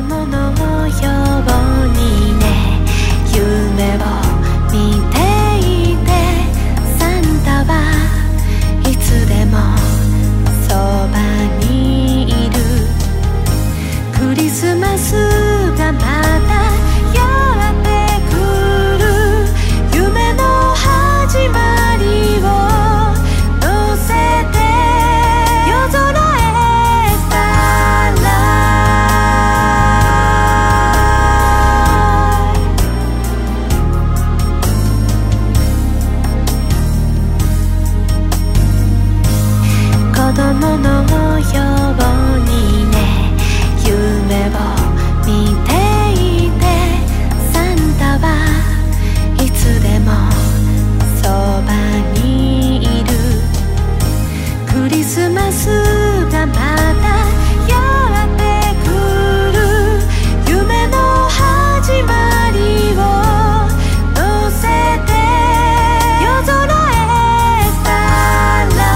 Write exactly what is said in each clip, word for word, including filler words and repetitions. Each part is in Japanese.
供のようにね、夢を見ていて、サンタはいつでもそばにいる。クリスマスがまたやってくる。夢の始まりを乗せて夜空へスターライ。子供のようにね、夢を見ていて、サンタはいつでもそばにいる。クリスマスがまたやってくる。夢の始まりを乗せて夜空へスターラ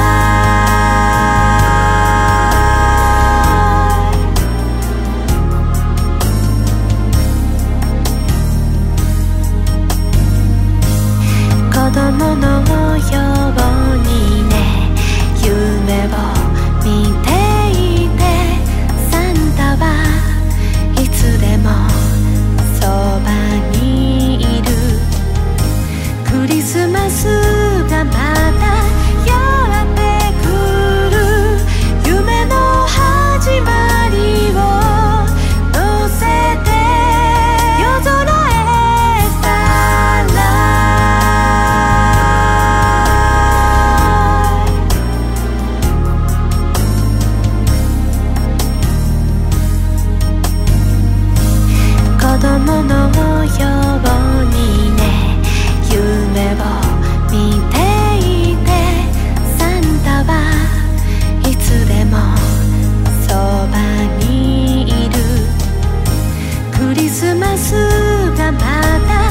イ。子供のようにね、夢を見ていて、サンタはいつでもそばにいる。クリスマスがまたやってくる。夢の始まりを乗せて夜空へスターライ。子供のようにね、夢を見ていて、サンタはいつでもそばにいる。クリスマスがまた